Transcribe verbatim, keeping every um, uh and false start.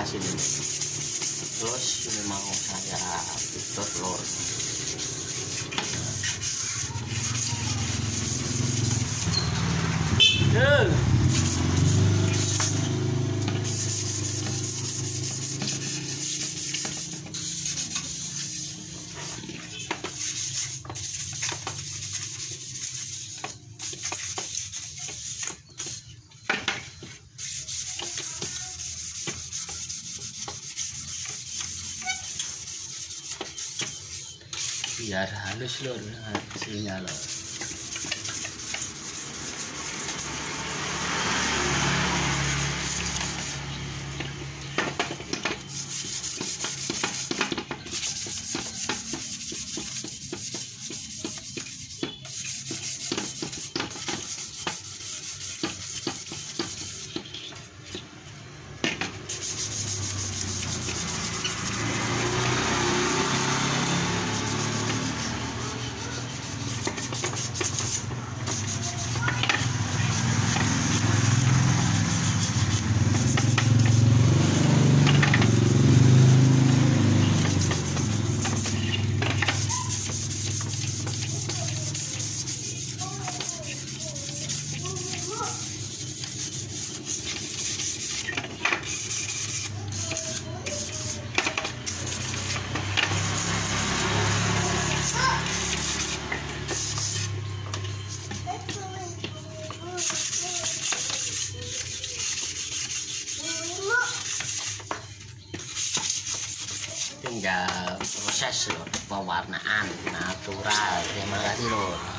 kasih dulu. Terus ini mau saya tutup telur. Duh. Biar halus lor hasilnya lor. Tinggal proses lor, pewarnaan natural. Terima kasih lor.